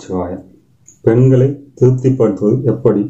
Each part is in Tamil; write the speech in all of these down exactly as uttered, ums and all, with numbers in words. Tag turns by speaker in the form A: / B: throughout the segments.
A: நமச்சிவாய. பெண்களை திருப்திப்படுத்துவது எப்படி?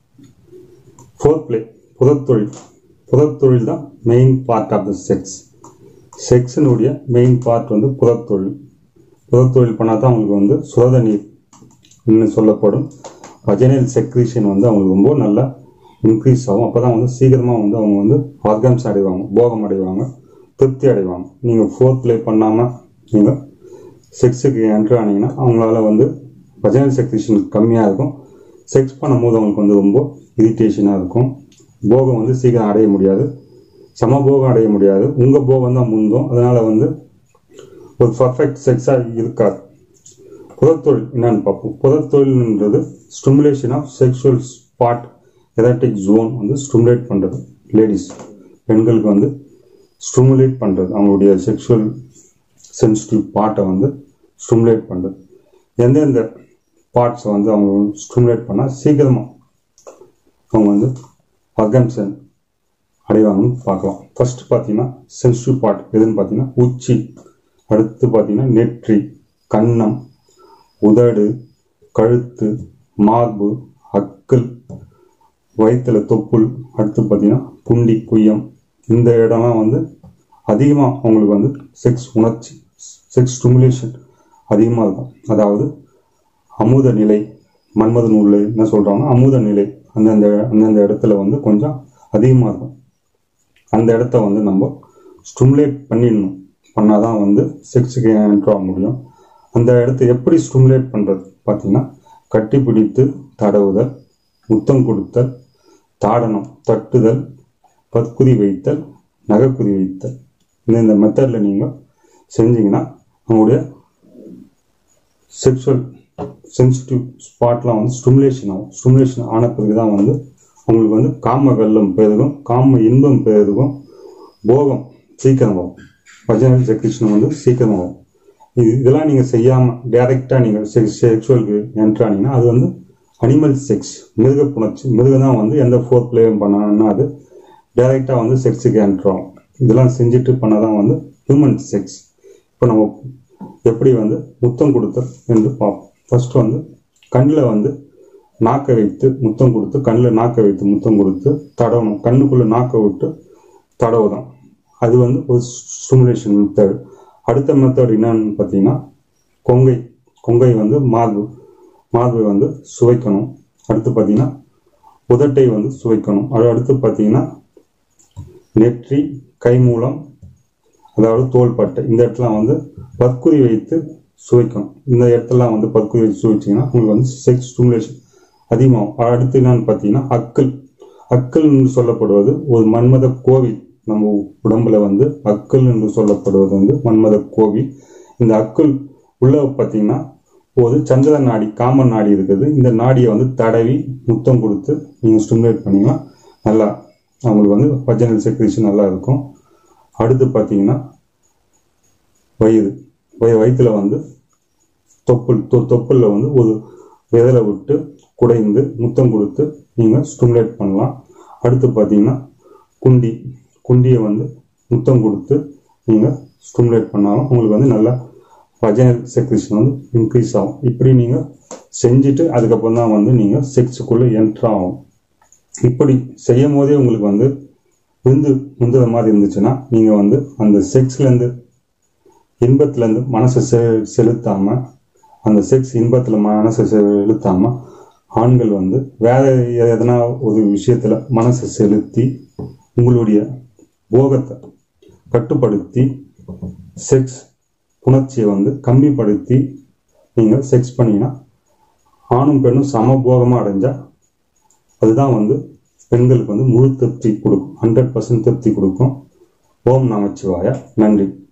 A: ஃபோர்த் பிளே, புதத்தொழில். புதத்தொழில் தான் main part of the sex. செக்ஸினுடைய மெயின் பார்ட் வந்து புதத்தொழில். புதத்தொழில் பண்ணால் தான் அவங்களுக்கு வந்து சுரத நீர் இன்னும் சொல்லப்படும் வஜைனல் செக்ரீஷன் வந்து அவங்களுக்கு ரொம்ப நல்லா இன்க்ரீஸ் ஆகும். அப்போ தான் வந்து சீக்கிரமாக வந்து அவங்க வந்து ஆர்கன்ஸ் அடைவாங்க, போகம் அடைவாங்க, திருப்தி அடைவாங்க. நீங்கள் ஃபோர்த் பிளே பண்ணாமல் நீங்கள் செக்ஸுக்கு என்ட்ரு ஆனீங்கன்னா அவங்களால வந்து வஜைனல் செக்ரீஷன் கம்மியாக இருக்கும். செக்ஸ் பண்ணும்போது அவங்களுக்கு வந்து ரொம்ப இரிட்டேஷனாக இருக்கும். போகம் வந்து சீக்கிரம் அடைய முடியாது, சமபோகம் அடைய முடியாது. உங்கள் போகம் தான் முந்தும். அதனால் வந்து ஒரு பர்ஃபெக்ட் செக்ஸாக இருக்காது. புதத்தொழில் என்னன்னு பார்ப்போம். புதத்தொழில்ன்றது stimulation of sexual spot erotic zone வந்து ஸ்டிமுலேட் பண்ணுறது. லேடிஸ் பெண்களுக்கு வந்து ஸ்டிமுலேட் பண்ணுறது, அவங்களுடைய செக்ஷுவல் சென்சிட்டிவ் பார்ட்டை வந்து ஸ்டிமுலேட் பண்ணுறது. எந்தெந்த பார்ட்ஸை வந்து அவங்க ஸ்டிமுலேட் பண்ணால் சீக்கிரமாக அவங்க வந்து ஆர்கன்சன் அடைவாங்கன்னு பார்க்கலாம். ஃபர்ஸ்ட் பார்த்தீங்கன்னா சென்சிட்டிவ் பார்ட் எதுன்னு பார்த்தீங்கன்னா உச்சி, அடுத்து பார்த்தீங்கன்னா நெற்றி, கன்னம், உதடு, கழுத்து, மார்பு, அக்கல், வயிற்றுல தொப்புள், அடுத்து பார்த்தீங்கன்னா புண்டி, குய்யம். இந்த இடம்லாம் வந்து அதிகமாக அவங்களுக்கு வந்து செக்ஸ் உணர்ச்சி, செக்ஸ் ஸ்டிமுலேஷன் அதிகமாக இருக்கும். அதாவது அமுத நிலை, மன்மத நூலில் என்ன சொல்கிறாங்கன்னா அமுத நிலை அந்தந்த அந்தந்த இடத்துல வந்து கொஞ்சம் அதிகமாக இருக்கும். அந்த இடத்த வந்து நம்ம ஸ்டிமுலேட் பண்ணிடணும். பண்ணால் தான் வந்து செக்ஸுக்கு என்ட்ரு ஆக முடியும். அந்த இடத்த எப்படி ஸ்டிமுலேட் பண்ணுறது பார்த்தீங்கன்னா கட்டி பிடித்து தடவுதல், முத்தம் கொடுத்தல், தாடனம், தட்டுதல், பற்குதி வைத்தல், நகைக்குதி வைத்தல். இந்த மெத்தடில் நீங்கள் செஞ்சீங்கன்னா அவங்களுடைய செக்ஷுவல் சென்சிட்டிவ் ஸ்பாட்லாம் வந்து ஸ்டிமுலேஷன் ஆகும். ஸ்டிமுலேஷன் ஆன பிறகு தான் வந்து அவங்களுக்கு வந்து காம வெள்ளம் பெருகும், காம இன்பம் பெருகும், போகம் சீக்கிரமாகும், வஜைனல் செக்ரீஷன் வந்து சீக்கிரமாகும். இது இதெல்லாம் நீங்கள் செய்யாமல் டைரெக்டாக நீங்கள் செக்ஸ் செக்ஷுவலுக்கு என்ட்ரு ஆனீங்கன்னா அது வந்து அனிமல் செக்ஸ், மிருக புணர்ச்சி. மிருகம் தான் வந்து எந்த ஃபோர்த் பிளேயும் பண்ணாங்கன்னா அது டைரெக்டாக வந்து செக்ஸுக்கு என்ட்ரு ஆகும். இதெல்லாம் செஞ்சுட்டு பண்ணால் தான் வந்து ஹியூமன் செக்ஸ். இப்போ நம்ம எப்படி வந்து முத்தம் கொடுத்தல் என்று பார்ப்போம். ஃபர்ஸ்ட் வந்து கண்ணில் வந்து நாக்கை வைத்து முத்தம் கொடுத்து, கண்ணில் நாக்கை வைத்து முத்தம் கொடுத்து தடவணும். கண்ணுக்குள்ளே நாக்கை விட்டு தடவுதான். அது வந்து ஒரு ஸ்டிமுலேஷன் மெத்தட். அடுத்த மெத்தட் என்னன்னு பார்த்தீங்கன்னா கொங்கை. கொங்கை வந்து மார்பு, மார்பை வந்து சுவைக்கணும். அடுத்து பார்த்தீங்கன்னா உதட்டை வந்து சுவைக்கணும். அது அடுத்து பார்த்தீங்கன்னா நெற்றி, கை மூலம், அதாவது தோள்பட்டை, இந்த இடத்துல வந்து பற்குறி வைத்து சுவைக்கணும். இந்த இடத்துலாம் வந்து பற்குறி வைத்து சுவைச்சிங்கன்னா உங்களுக்கு வந்து செக்ஸ் ஸ்டிமுலேஷன் அதிகமாகும். அடுத்து என்னன்னு பார்த்தீங்கன்னா அக்கல். அக்கல் என்று சொல்லப்படுவது ஒரு மன்மத கோவில். நம்ம உடம்புல வந்து அக்கல் என்று சொல்லப்படுவது வந்து மன்மத கோவில். இந்த அக்கல் உள்ள பார்த்தீங்கன்னா ஒரு சந்திர நாடி, காம நாடி இருக்குது. இந்த நாடியை வந்து தடவி முத்தம் கொடுத்து நீங்கள் ஸ்டிமுலேட் பண்ணிங்கன்னா நல்லா அவங்களுக்கு வந்து வஜைனல் செக்ரீஷன் நல்லா இருக்கும். அடுத்து பார்த்தீங்கன்னா வயிறு, வயிற்றுல வந்து தொப்புள், தொப்புளில் வந்து ஒரு விதலை விட்டு குடைந்து முத்தம் கொடுத்து நீங்கள் ஸ்டிமுலேட் பண்ணலாம். அடுத்து பார்த்தீங்கன்னா குண்டி, குண்டியை வந்து முத்தம் கொடுத்து நீங்கள் ஸ்டிமுலேட் பண்ணாலும் உங்களுக்கு வந்து நல்லா வஜைனல் செக்ரீஷன் வந்து இன்க்ரீஸ் ஆகும். இப்படி நீங்கள் செஞ்சுட்டு அதுக்கப்புறம் தான் வந்து நீங்கள் செக்ஸுக்குள்ளே என்ட்ரு ஆகும். இப்படி செய்யும் போதே உங்களுக்கு வந்து விந்து முந்துற மாதிரி இருந்துச்சுன்னா நீங்கள் வந்து அந்த செக்ஸ்லேருந்து இன்பத்துலேருந்து மனசை செ செலுத்தாமல் அந்த செக்ஸ் இன்பத்தில் மனசை செலுத்தாமல் ஆண்கள் வந்து வேற எதனா ஒரு விஷயத்தில் மனசை செலுத்தி உங்களுடைய போகத்தை கட்டுப்படுத்தி செக்ஸ் புணர்ச்சியை வந்து கம்மிப்படுத்தி நீங்கள் செக்ஸ் பண்ணிங்கன்னா ஆணும் பெண்ணும் சமபோகமாக அடைஞ்சால் அதுதான் வந்து பெண்களுக்கு வந்து முழு திருப்தி கொடுக்கும், ஹண்ட்ரட் பர்சன்ட் திருப்தி கொடுக்கும். ஓம் நமச்சிவாய. நன்றி.